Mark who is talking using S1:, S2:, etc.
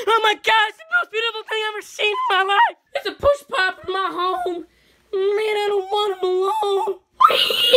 S1: Oh my God, it's the most beautiful thing I've ever seen in my life. It's a push pop in my home.